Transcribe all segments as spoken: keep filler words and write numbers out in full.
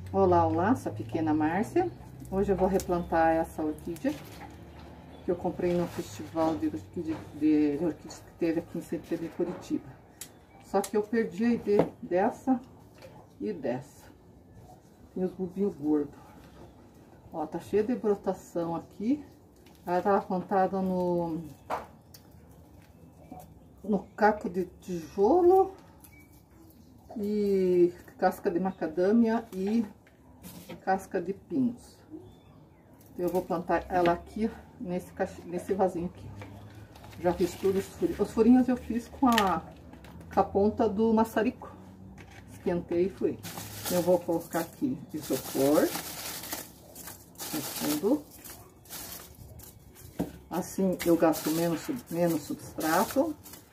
Olá, olá, sou a pequena Márcia. Hoje eu vou replantar essa orquídea que eu comprei no festival de orquídea, de, de orquídeas que teve aqui em Santa Pedro de Curitiba. Só que eu perdi a ideia dessa e dessa. Tem os bulbinhos gordos. Ó, tá cheio de brotação aqui. Ela tava plantada no, no caco de tijolo e casca de macadâmia e casca de pinhos. Eu vou plantar ela aqui nesse, nesse vasinho aqui. Já fiz tudo os furinhos. Os furinhos eu fiz com a, com a ponta do maçarico. Esquentei e fui. Eu vou colocar aqui isopor no fundo. Assim eu gasto menos, menos substrato.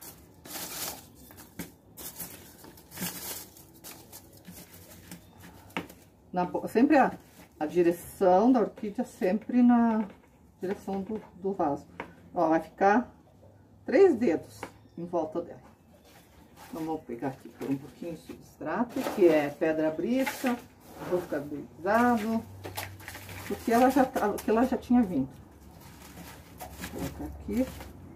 Na, sempre a, a direção da orquídea, sempre na direção do, do vaso. Ó, vai ficar três dedos em volta dela. Então, vou pegar aqui por um pouquinho de substrato, que é pedra brita, vou ficar brisado, porque ela já, porque ela já tinha vindo. Vou colocar aqui.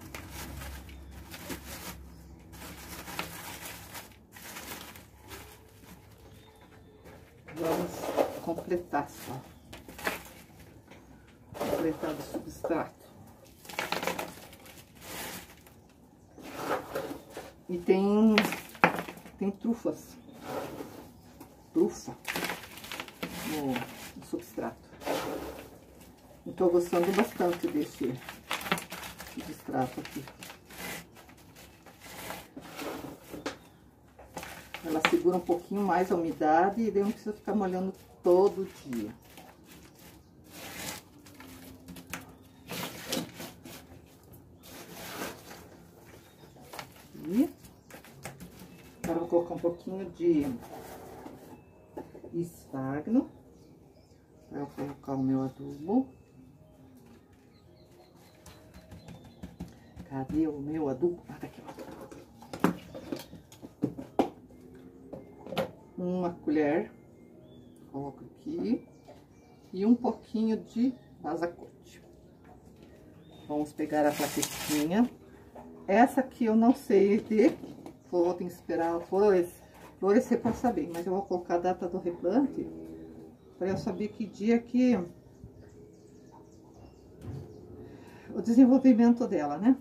Vamos completar só. Completar o substrato. E tem, tem trufas. Trufa no, no substrato. Eu tô gostando bastante desse substrato aqui. Ela segura um pouquinho mais a umidade e daí não precisa ficar molhando todo dia. E agora eu vou colocar um pouquinho de esfagno para eu colocar o meu adubo. Cadê o meu adubo? Ah, tá aqui, ó. Uma colher, coloco aqui, e um pouquinho de vazacote. Vamos pegar a plaquetinha. Essa aqui eu não sei de flor, tem que esperar florescer, florescer para saber, mas eu vou colocar a data do replante para eu saber que dia que o desenvolvimento dela, né?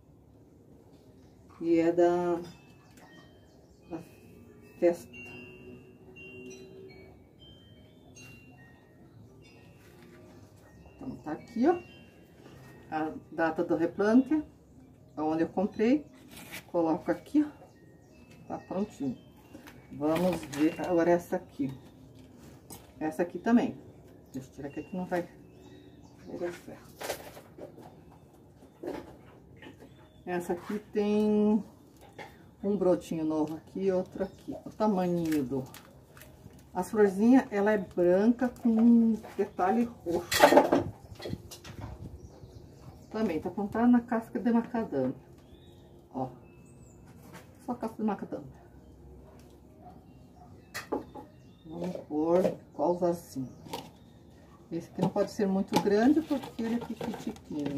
E é da, da festa. Então, tá aqui, ó, a data do replante, onde eu comprei, coloco aqui, ó, tá prontinho. Vamos ver agora essa aqui. Essa aqui também. Deixa eu tirar aqui que não vai dar certo. Essa aqui tem um brotinho novo aqui, outro aqui. O tamanho do... As florzinhas, ela é branca com um detalhe roxo. Também tá plantada na casca de macadâmia. Ó. Só casca de macadâmia. Vamos pôr qual vasinho. Esse aqui não pode ser muito grande porque ele é pequitiquinho.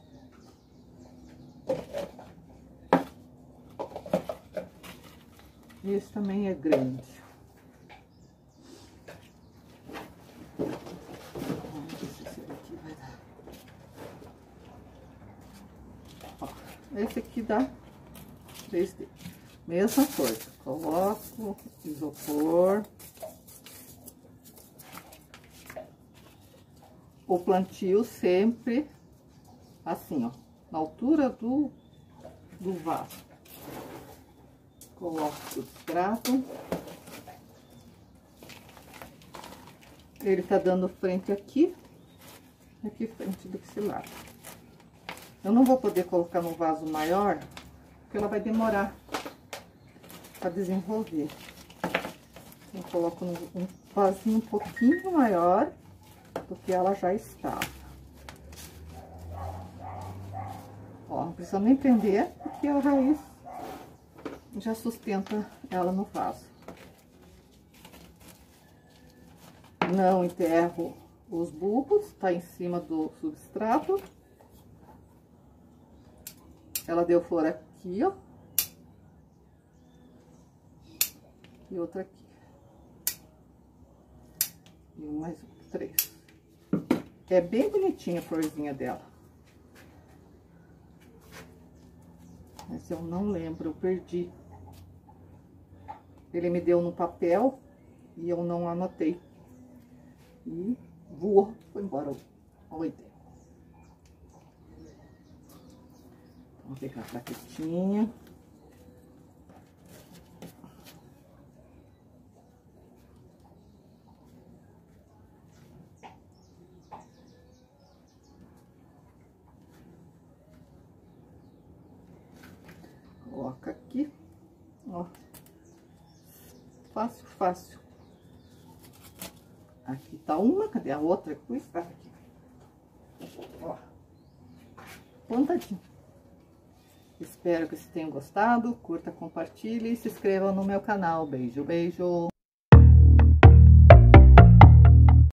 Esse também é grande. Vamos ver se esse daqui vai dar. Ó, esse aqui dá três dedos. Mesma coisa. Coloco isopor. O plantio sempre assim, ó, na altura do, do vaso. Coloco o substrato. Ele tá dando frente aqui, aqui frente desse lado. Eu não vou poder colocar no vaso maior, porque ela vai demorar para desenvolver. Então, eu coloco um vasinho um pouquinho maior do que ela já estava. Ó, não precisa nem prender, porque a raiz já sustenta ela no vaso. Não enterro os bulbos, tá em cima do substrato. Ela deu flor aqui, ó. E outra aqui. E mais três. É bem bonitinha a florzinha dela. Mas eu não lembro, eu perdi. Ele me deu no papel e eu não anotei. E voou, foi embora o ideia. Vamos pegar a plaquetinha. Coloca aqui, ó. Fácil, fácil. Aqui tá uma, cadê a outra? Pois tá aqui. Ó. Plantadinho. Espero que vocês tenham gostado. Curta, compartilhe e se inscreva no meu canal. Beijo, beijo.